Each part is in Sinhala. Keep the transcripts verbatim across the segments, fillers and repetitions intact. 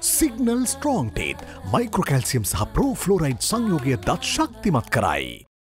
සිග්නල් ස්ට්‍රෝං ටේත් මයික්‍රෝකැල්සියම් සහ ප්‍රෝෆ්ලෝරයිඩ් සංයෝගය දත් ශක්තිමත් කරයි.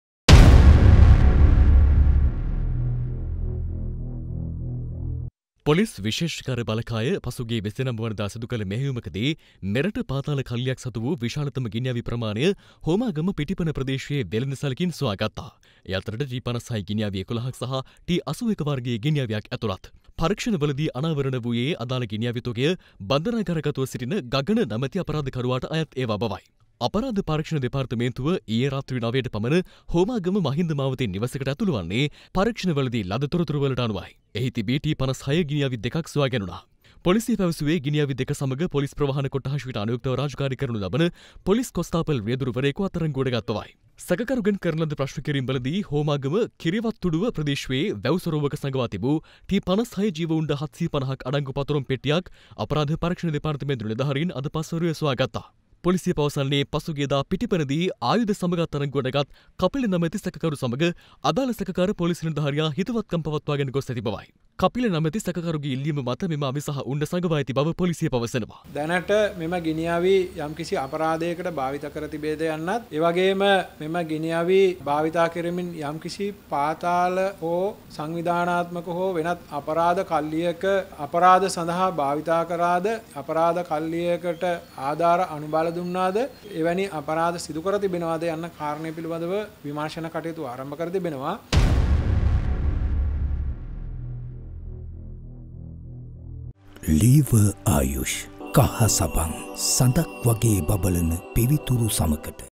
පොලිස් විශේෂකර බලකාය පසුගිය වෙසෙනම වනදා සිදු කළ මෙහෙයුමකදී මෙරට පාතාල කල්ලියක් සතු වූ විශාලතම ගිනි අවි ප්‍රමාණය හෝමාගම පිටිපන ප්‍රදේශයේ වෙළඳසැලකින් සොයාගත්තා. ඒ අතරට ටී පනස් හය ගිනි අවි එකොළහක් සහ ටී අසූ එක වර්ගයේ ගිනි අවියක් ඇතුළත්. පරීක්ෂණවලදී අනාවරණ වූයේ අදාළ ගිනි අවි තොගය බන්ධනාගාරගතව සිටින ගගන නමැති අපරාධකරුවාට අයත් ඒවා බවයි. අපරාධ පරීක්ෂණ දෙපාර්තමේන්තුව ඊයේ රාත්‍රී නවයට පමණ හෝමාගම මහින්ද මාවතේ නිවසකට ඇතුළු වන්නේ පරීක්ෂණවලදී ලද තොරතුරු වලට අනුවයි. එහි තිබී ටී පනස් හය ගිනි අවි දෙකක් සොයා ගැනුණා. පොලිසිය පැවසුවේ ගිනි අවි දෙක සමග පොලිස් ප්‍රවාහන කොට්ටාශයට අනුයුක්තව රාජකාරී කරනු ලබන පොලිස් කොස්තාපල් රියදුරුවරයෙකු අත්අඩංගුවට ගත්තවයි. සැකකරුගෙන් කරන ලද ප්‍රශ්න කිරීම්වලදී හෝමාගම කිරිවත්තුඩුව ප්‍රදේශයේ වැව්සොරවක සඟවා තිබූ ටී පනස් හය ජීවඋණ්ඩ හත්සිය පනහක් අඩංගු පතොරම් පෙට්ටියක් අපරාධ පරීක්ෂණ දෙපාර්තමේන්තු නිලධාරීන් අද පස්වරුවේ සොයාගත්තා. පොලිසිය පවසන්නේ පසුගියදා පිටිපනදී ආයුධ සමග අත්අඩංගුවට ගත් කපිල නමැති සැකකරු සමග අදාළ සැකකාර පොලිස් නිලධාරියා හිතවත්කම් පවත්වාගෙන ගොස් ඇති බවයි. කපිල නමැති සැකකරුගේ ඉල්ලීම මත මෙම අවි සහ උණ්ඩ සඟවා ඇති බව පොලිසිය පවසනවා. දැනට මෙම ගිනි අවි යම්කිසි අපරාධයකට භාවිත කර තිබේද යන්නත්, ඒ වගේම මෙම ගිනි අවි භාවිතා කරමින් යම්කිසි පාතාල හෝ සංවිධානාත්මක හෝ වෙනත් අපරාධ කල්ලියක අපරාධ සඳහා භාවිතා කරාද, අපරාධ කල්ලියකට ආධාර අනුබල දුන්නාද, එවැනි අපරාධ සිදු කර තිබෙනවාද යන්න කාරණය පිළිබඳව විමර්ශන කටයුතු ආරම්භ කර තිබෙනවා. ලීවර් ආයුෂ් කහ සබන් සඳක් වගේ බබලන පිවිතුරු සමකට